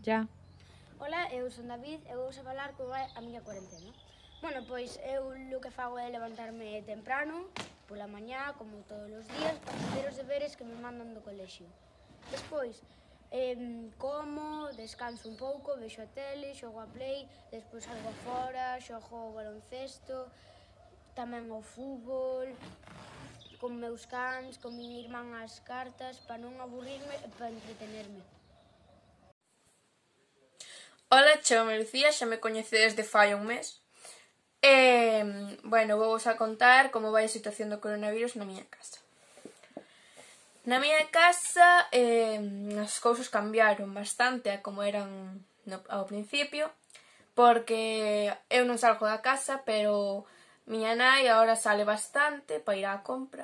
Ya. Ola, eu son David e vou falar como é a miña cuarentena. Bueno, pois eu o que fago é levantarme temprano, pola mañá, como todos os días, para facer os deberes que me mandan do colexio. Despois, como, descanso un pouco, vexo a tele, xogo a play, despois salgo fora, xogo o baloncesto, tamén o fútbol, con meus cans, con miña irmán ás cartas, para non aburrirme e para entretenerme. Ola, chamame Lucía, xa me coñecedes de fai un mes. Bueno, vou a contar como vai a situación do coronavirus na miña casa. Na miña casa as cousas cambiaron bastante a como eran ao principio, porque eu non salgo da casa, pero miña nai agora sale bastante para ir á compra.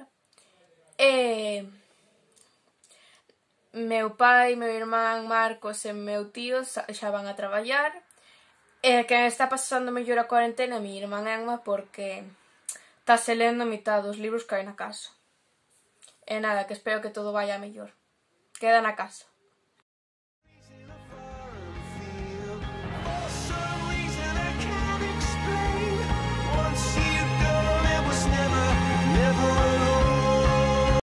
Meu pai, meu irmán Marcos e meu tío xa van a traballar. Quen está pasando mellor a cuarentena é a miña irmán Emma, porque estase lendo a mitad dos libros que hai na casa. E nada, que espero que todo vaya mellor. Queda na casa.